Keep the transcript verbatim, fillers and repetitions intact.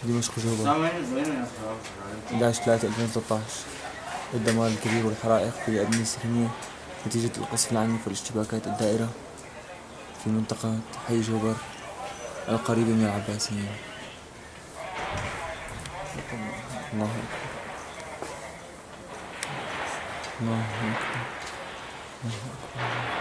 دمشق جوبا أحد عشر ثلاثة ألفين وثلاثة عشر. الدمار الكبير والحرائق في الأبنية السكنية نتيجة القصف العنيف والاشتباكات الدائرة في منطقة حي جوبر القريبة من العباسيين. الله أكبر الله أكبر الله أكبر.